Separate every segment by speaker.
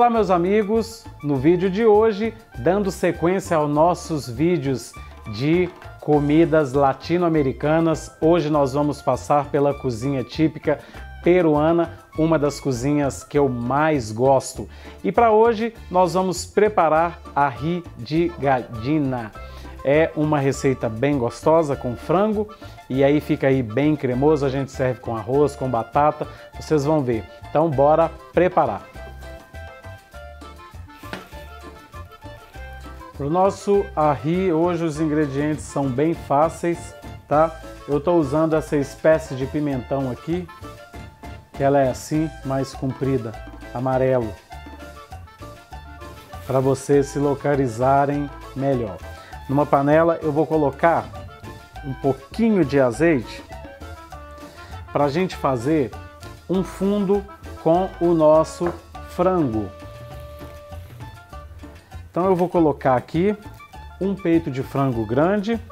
Speaker 1: Olá meus amigos, no vídeo de hoje, dando sequência aos nossos vídeos de comidas latino-americanas, hoje nós vamos passar pela cozinha típica peruana, uma das cozinhas que eu mais gosto. E para hoje nós vamos preparar ají de gallina. É uma receita bem gostosa com frango e aí fica aí bem cremoso, a gente serve com arroz, com batata, vocês vão ver. Então bora preparar. Para o nosso ají, hoje os ingredientes são bem fáceis, tá? Eu estou usando essa espécie de pimentão aqui, que ela é assim, mais comprida, amarelo, para vocês se localizarem melhor. Numa panela eu vou colocar um pouquinho de azeite para a gente fazer um fundo com o nosso frango. Então eu vou colocar aqui um peito de frango grande.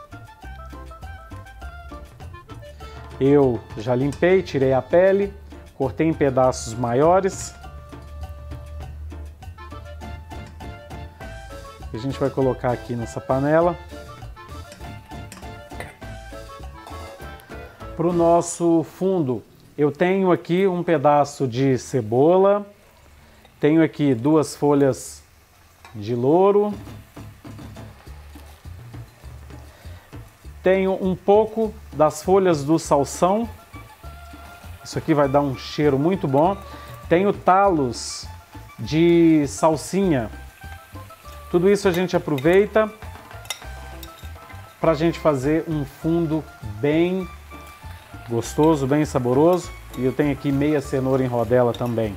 Speaker 1: Eu já limpei, tirei a pele, cortei em pedaços maiores. A gente vai colocar aqui nessa panela. Para o nosso fundo, eu tenho aqui um pedaço de cebola, tenho aqui 2 folhas de louro, tenho um pouco das folhas do salsão, isso aqui vai dar um cheiro muito bom, tenho talos de salsinha, tudo isso a gente aproveita para a gente fazer um fundo bem gostoso, bem saboroso, e eu tenho aqui meia cenoura em rodela também.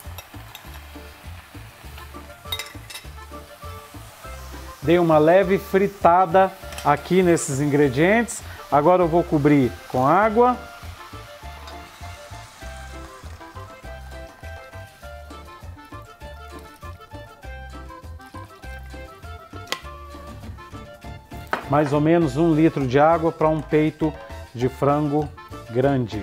Speaker 1: Dei uma leve fritada aqui nesses ingredientes. Agora eu vou cobrir com água. Mais ou menos 1 litro de água para um peito de frango grande.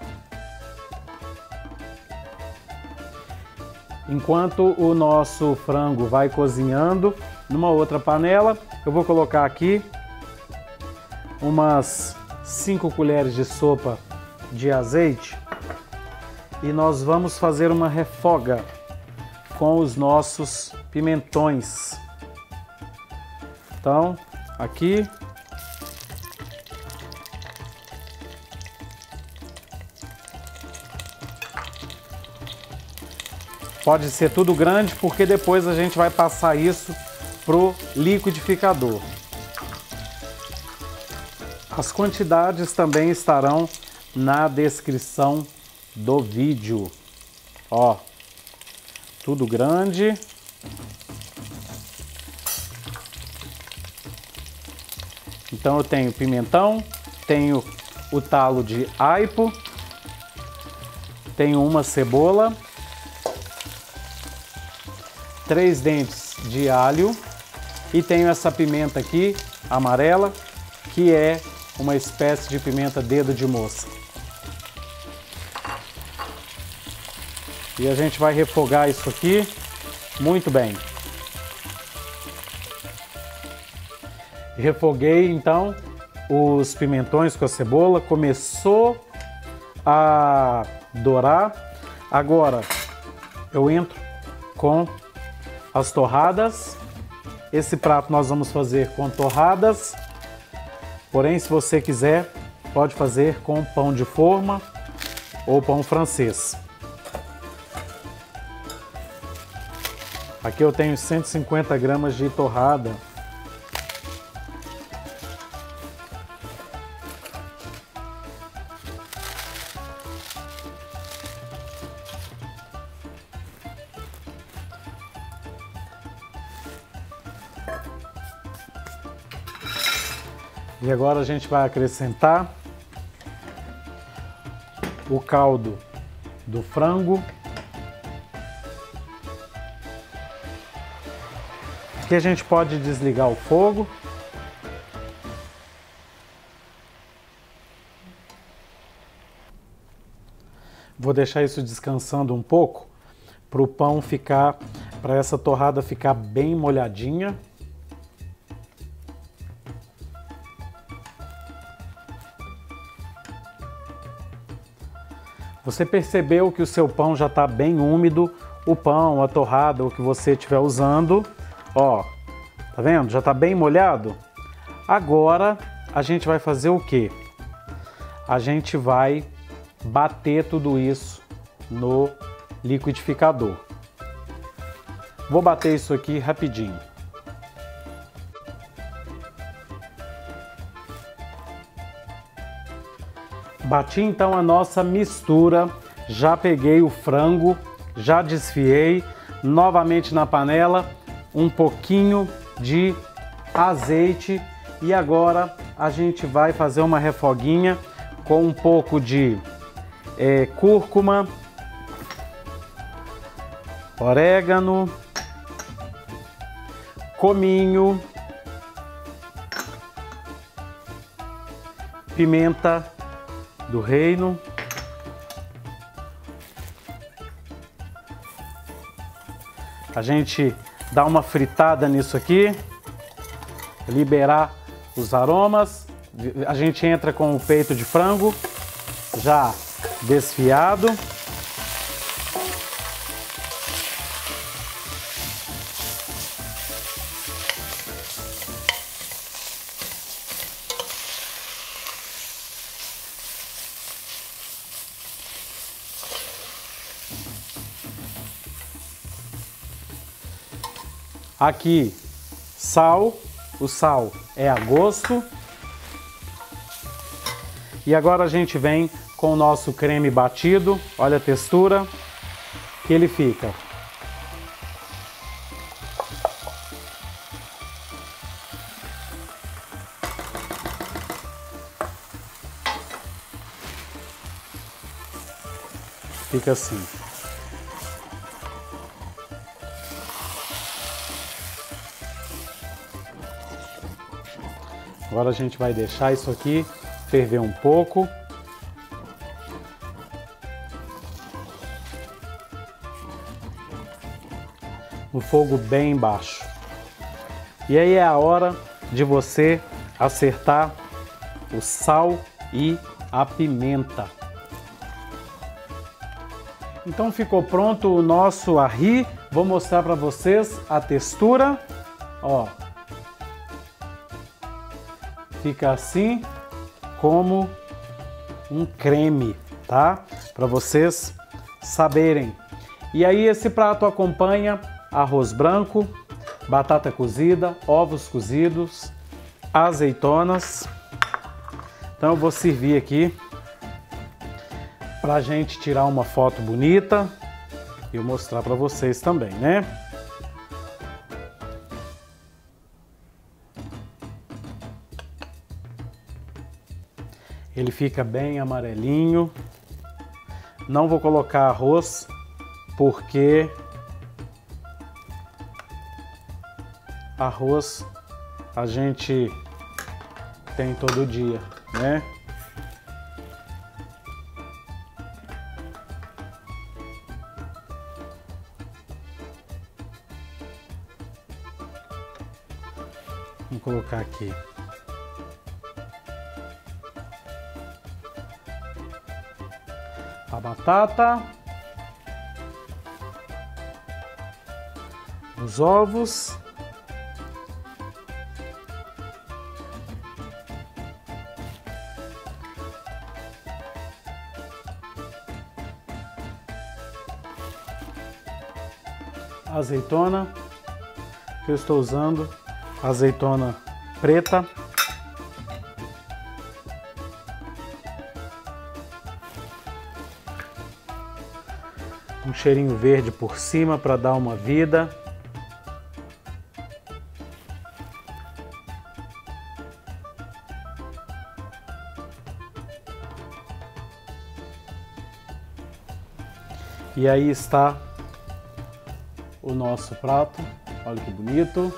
Speaker 1: Enquanto o nosso frango vai cozinhando, numa outra panela, eu vou colocar aqui umas 5 colheres de sopa de azeite e nós vamos fazer uma refoga com os nossos pimentões. Então, aqui pode ser tudo grande, porque depois a gente vai passar isso pro liquidificador. As quantidades também estarão na descrição do vídeo. Ó, tudo grande. Então eu tenho pimentão, tenho o talo de aipo, tenho uma cebola, 3 dentes de alho e tenho essa pimenta aqui, amarela, que é uma espécie de pimenta dedo de moça. E a gente vai refogar isso aqui muito bem. Refoguei então os pimentões com a cebola, começou a dourar. Agora eu entro com as torradas. Esse prato nós vamos fazer com torradas, porém se você quiser pode fazer com pão de forma ou pão francês. Aqui eu tenho 150 gramas de torrada. E agora a gente vai acrescentar o caldo do frango. Aqui a gente pode desligar o fogo. Vou deixar isso descansando um pouco para o pão ficar, para essa torrada ficar bem molhadinha. Você percebeu que o seu pão já está bem úmido, o pão, a torrada, o que você estiver usando, ó, tá vendo? Já está bem molhado. Agora a gente vai fazer o quê? A gente vai bater tudo isso no liquidificador. Vou bater isso aqui rapidinho. Bati então a nossa mistura, já peguei o frango, já desfiei, novamente na panela, um pouquinho de azeite e agora a gente vai fazer uma refoguinha com um pouco de cúrcuma, orégano, cominho, pimenta do reino, a gente dá uma fritada nisso aqui, liberar os aromas. A gente entra com o peito de frango já desfiado. Aqui, sal, o sal é a gosto. E agora a gente vem com o nosso creme batido, olha a textura que ele fica. Fica assim. Agora a gente vai deixar isso aqui ferver um pouco. No fogo bem baixo. E aí é a hora de você acertar o sal e a pimenta. Então ficou pronto o nosso arri. Vou mostrar para vocês a textura. Ó. Fica assim como um creme, tá? Para vocês saberem. E aí esse prato acompanha arroz branco, batata cozida, ovos cozidos, azeitonas. Então eu vou servir aqui pra gente tirar uma foto bonita e eu mostrar para vocês também, né? Ele fica bem amarelinho. Não vou colocar arroz porque arroz a gente tem todo dia, né? Vamos colocar aqui. A batata, os ovos, a azeitona, que eu estou usando, azeitona preta. Um cheirinho verde por cima para dar uma vida. E aí está o nosso prato. Olha que bonito.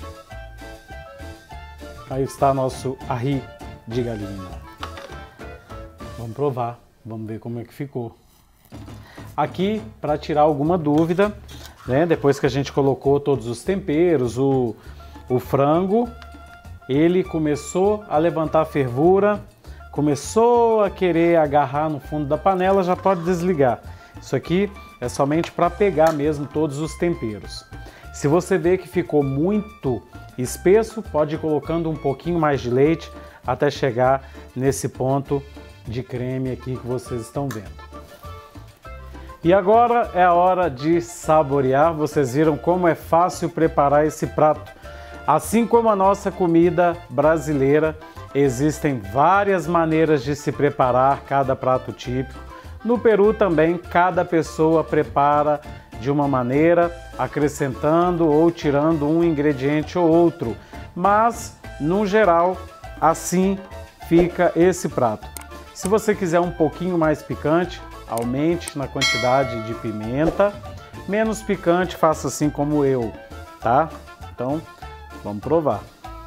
Speaker 1: Aí está nosso arri de galinha. Vamos provar, vamos ver como é que ficou. Aqui, para tirar alguma dúvida, né, depois que a gente colocou todos os temperos, o frango, ele começou a levantar fervura, começou a querer agarrar no fundo da panela, já pode desligar. Isso aqui é somente para pegar mesmo todos os temperos. Se você vê que ficou muito espesso, pode ir colocando um pouquinho mais de leite até chegar nesse ponto de creme aqui que vocês estão vendo. E agora é a hora de saborear. Vocês viram como é fácil preparar esse prato. Assim como a nossa comida brasileira, existem várias maneiras de se preparar cada prato típico. No Peru também, cada pessoa prepara de uma maneira, acrescentando ou tirando um ingrediente ou outro. Mas, no geral, assim fica esse prato. Se você quiser um pouquinho mais picante, aumente na quantidade de pimenta. Menos picante, faça assim como eu, tá? Então, vamos provar.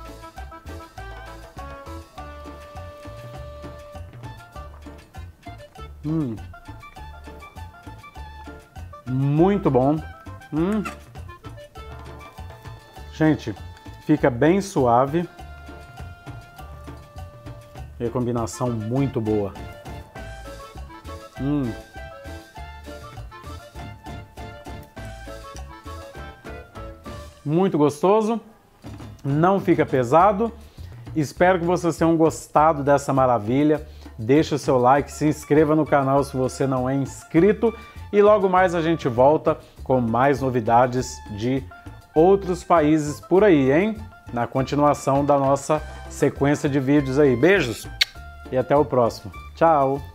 Speaker 1: Muito bom. Gente, fica bem suave. E a combinação muito boa. Muito gostoso. Não fica pesado. Espero que vocês tenham gostado dessa maravilha. Deixe o seu like, se inscreva no canal se você não é inscrito. E logo mais a gente volta com mais novidades de outros países por aí, hein? Na continuação da nossa sequência de vídeos aí. Beijos e até o próximo. Tchau!